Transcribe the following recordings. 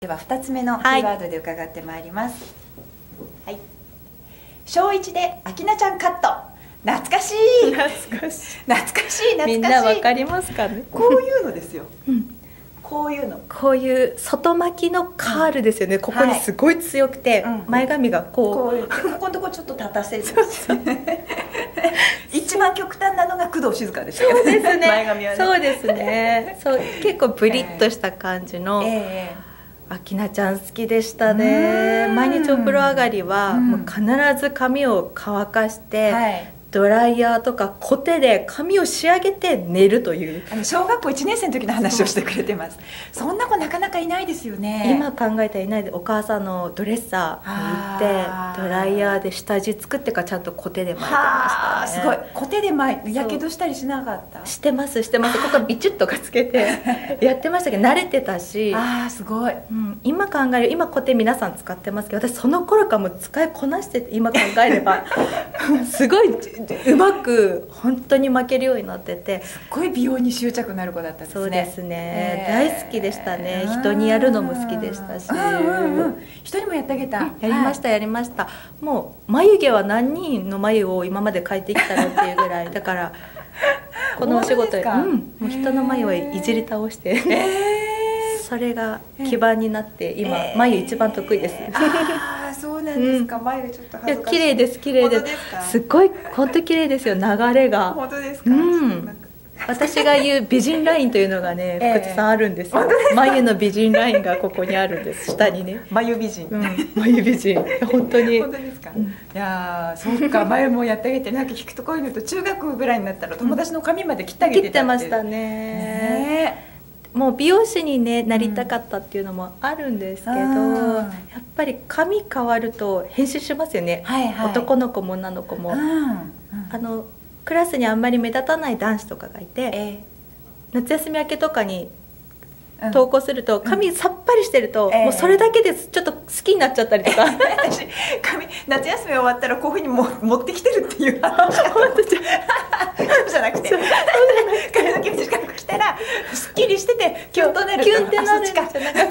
では2つ目のキーワードで伺ってまいります。はい。小1であきなちゃんカット。懐かしい。 懐かしい。 懐かしい。 みんなわかりますかね。 こういうのですよ。こういうの。 こういう外巻きのカールですよね。ここにすごい強くて、前髪がこう。 ここのとこちょっと立たせる。一番極端なのが工藤静香でしたけど。 そうですね。 前髪はね。 そうですね。そう、結構ブリッとした感じの。あきなちゃん好きでしたね。毎日お風呂上がりはもう必ず髪を乾かして、ドライヤーとかコテで髪を仕上げて寝るという。 小学校1年生の時の話をしてくれてます。そんな子なかなかいないですよね。 今考えたらいないで、お母さんのドレッサーに行ってドライヤーで下地作ってからちゃんとコテで巻いてましたね。 すごい。コテで巻いてやけどしたりしなかった？ してますしてます。ここビチュッとかつけてやってましたけど慣れてたし。 すごい。 今考える、今コテ皆さん使ってますけど、私その頃からもう使いこなしてて、今考えればすごいうまく本当に巻けるようになってて、 すっごい美容に執着のある子だったんですね。 そうですね、大好きでしたね。人にやるのも好きでしたし、 人にもやってあげた。 やりましたやりました。もう眉毛は何人の眉を今まで描いてきたのっていうぐらいだからこのお仕事もう人の眉をいじり倒してそれが基盤になって今眉一番得意です。 そうなんですか。眉ちょっと恥ずかしい。 綺麗です綺麗です。すっごい本当綺麗ですよ、流れが。 本当ですか。 私が言う美人ラインというのがね、福地さんあるんですよ。眉の美人ラインがここにあるんです。下にね。 眉美人。 眉美人。本当に。 本当ですか。いやそうか、眉もやってあげて、なんか聞くとこういうのと中学ぐらいになったら友達の髪まで切ってあげてたって。 切ってましたね。もう美容師にねなりたかったっていうのもあるんですけど、やっぱり髪変わると変身しますよね。男の子も女の子も。クラスにあんまり目立たない男子とかがいて、夏休み明けとかに登校すると髪さっぱりしてるともうそれだけでちょっと好きになっちゃったりとか。 私髪夏休み終わったらこういうふうに持ってきてるっていう話。本当じゃなくて髪の毛短く着たらすっきりしててキュンとなる。 キュンってなるんですよ。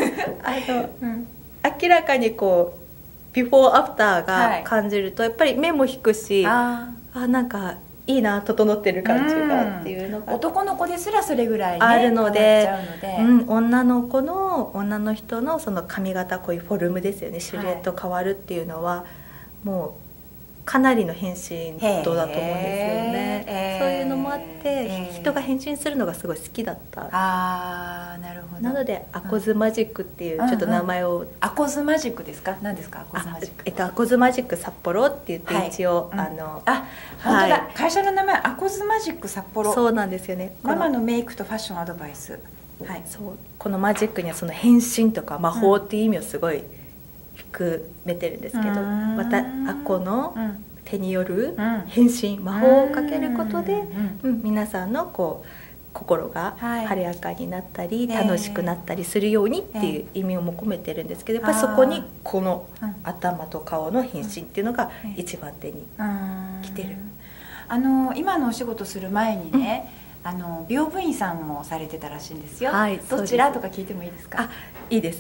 明らかにこうビフォーアフターが感じるとやっぱり目も引くし、なんかいいな、整ってる感じがっていうのが、 男の子ですらそれぐらいあるので、女の人のその髪型、こういうフォルムですよね、シルエット変わるっていうのはもうかなりの変身度だと思うんですよね。そういうのもあって人が変身するのがすごい好きだった。 なるほど。 なのでアコズマジックっていうちょっと名前を。 アコズマジックですか？何ですか？アコズマジック。 アコズマジック札幌って言って一応本当だ、会社の名前アコズマジック札幌。 そうなんですよね。 ママのメイクとファッションアドバイス。 そう、このマジックにはその変身とか魔法っていう意味をすごい含めてるんですけど、またアコの手による変身、魔法をかけることで皆さんのこう心が晴れやかになったり楽しくなったりするようにっていう意味をも込めてるんですけど、やっぱりそこにこの頭と顔の変身っていうのが一番手に来てる。 今のお仕事する前にね、美容部員さんもされてたらしいんですよ。どちらとか聞いてもいいですか？ いいです。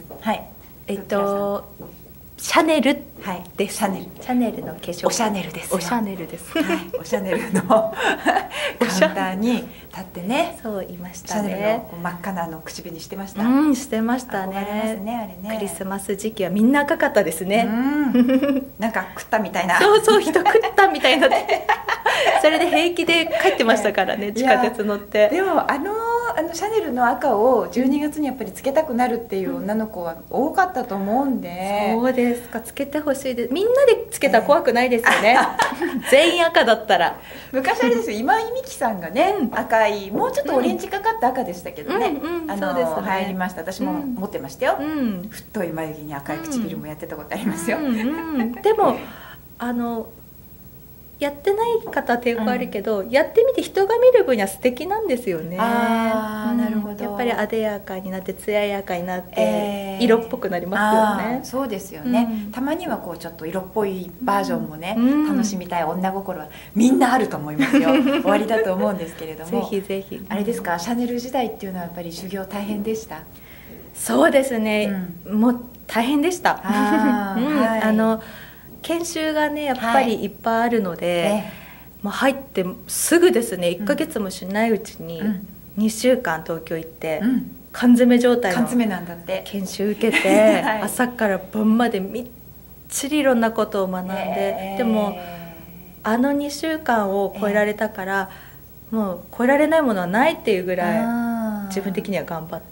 シャネルです。シャネルの化粧。 おシャネルです。 おシャネルです。 おシャネルのカウンターに立ってね。 そういましたね。シャネルの真っ赤な口紅してました。 してましたね。 あれね。 クリスマス時期はみんな赤かったですね。 なんか食ったみたいな。 そう人食ったみたいな。それで平気で帰ってましたからね、地下鉄乗って。 でもシャネルの赤を12月にやっぱりつけたくなるっていう女の子は多かったと思うんで。 そうですか、つけてほしいです。みんなでつけたら怖くないですよね。全員赤だったら。 昔あれですよ、今井美樹さんがね、赤いもうちょっとオレンジかかった赤でしたけどね、入りました。私も持ってましたよ。太い眉毛に赤い唇もやってたことありますよ。 でもやってない方は抵抗あるけど、やってみて人が見る分には素敵なんですよね。 なるほど。 やっぱり艶やかになって艶やかになって色っぽくなりますよね。 そうですよね。たまにはこうちょっと色っぽいバージョンもね、楽しみたい女心はみんなあると思いますよ。終わりだと思うんですけれども。 ぜひぜひ。 あれですか、シャネル時代っていうのはやっぱり修行大変でした？ そうですね、もう大変でした。研修がねやっぱりいっぱいあるので、もう入ってすぐですね、1ヶ月もしないうちに2週間東京行って、缶詰状態の研修受けて、朝から晩までみっちりいろんなことを学んで、でも2週間を超えられたから、もう超えられないものはないっていうぐらい自分的には頑張って、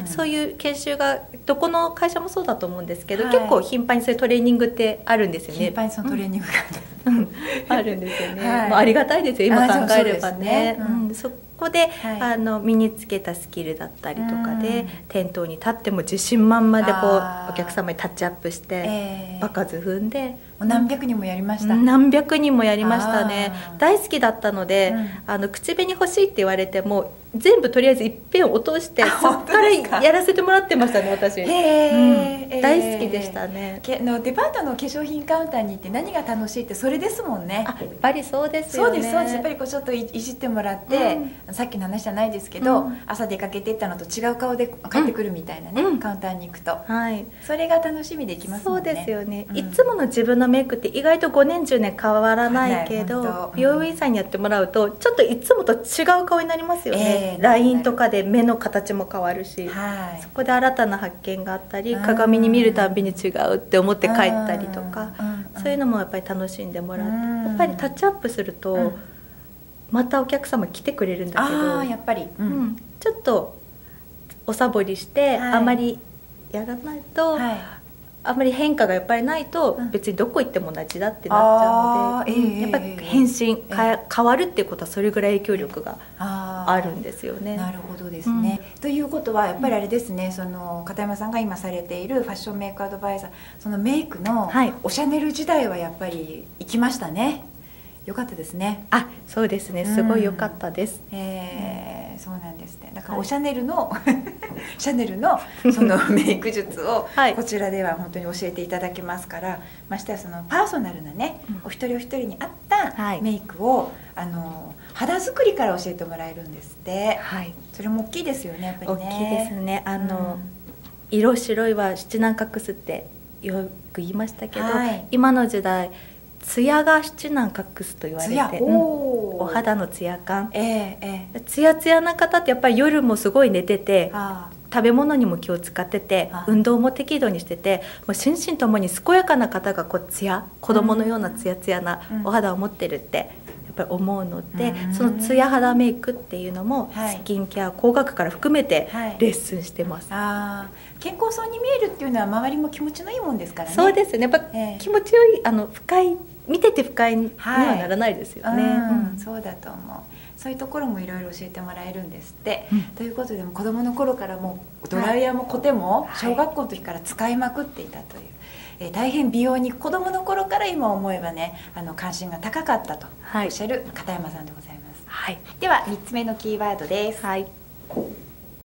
そういう研修がどこの会社もそうだと思うんですけど、結構頻繁にそういうトレーニングってあるんですよね。 頻繁にそのトレーニングがあるんんですよね。ありがたいですよ、今考えればね。そこで身につけたスキルだったりとかで、店頭に立っても自信満々でお客様にタッチアップして場数踏んで、 何百人もやりました。 何百人もやりましたね。大好きだったので、口紅欲しいって言われても全部とりあえずいっぺん落としてそっからやらせてもらってましたね、私。大好きでしたね。 デパートの化粧品カウンターに行って何が楽しいってそれですもんね。 やっぱりそうですよね。 そうですそうです。やっぱりちょっといじってもらって、さっきの話じゃないですけど、朝出かけていったのと違う顔で帰ってくるみたいなね、カウンターに行くと、それが楽しみでいきますもんね。 そうですよね。いつもの自分のメイクって意外と5年10年変わらないけど、美容院さんにやってもらうとちょっといつもと違う顔になりますよね。ラインとかで目の形も変わるし、そこで新たな発見があったり、鏡に見るたんびに違うって思って帰ったりとか、そういうのもやっぱり楽しんでもらって、やっぱりタッチアップするとまたお客様来てくれるんだけど、 やっぱりちょっとおサボりしてあまりやらないと、あんまり変化がやっぱりないと別にどこ行っても同じだってなっちゃうので、やっぱり変身変わるっていうことはそれぐらい影響力があるんですよね。 なるほどですね。ということはやっぱりあれですね、その片山さんが今されているファッションメイクアドバイザー、そのメイクのおシャネル時代はやっぱり行きましたね。よかったですね。 そうですね、すごい良かったです。 そうなんですね。だからおシャネルのシャネルのそのメイク術をこちらでは本当に教えていただけますから、ましてやそのパーソナルなね、お一人お一人に合ったメイクを肌作りから教えてもらえるんですって。それも大きいですよね、やっぱりね。 大きいですね。色白いは七難隠すってよく言いましたけど、今の時代ツヤが七難隠すと言われて、お肌のツヤ感、ツヤツヤな方ってやっぱり夜もすごい寝てて、食べ物にも気を使ってて、運動も適度にしてて、もう心身ともに健やかな方がツヤ、子供のようなツヤツヤなお肌を持ってるってやっぱり思うので、そのツヤ肌メイクっていうのもスキンケア工学から含めてレッスンしてます。 健康そうに見えるっていうのは周りも気持ちのいいもんですからね。 そうですね。やっぱ気持ちよい、深い、見てて不快にはならないですよね。 そうだと思う。そういうところもいろいろ教えてもらえるんですって。ということで子供の頃からもうドライヤーもコテも小学校の時から使いまくっていたという、大変美容に子供の頃から今思えばね関心が高かったとおっしゃる片山さんでございます。では3つ目のキーワードです。